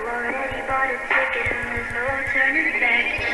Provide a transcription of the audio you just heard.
already bought a ticket and there's no turning back.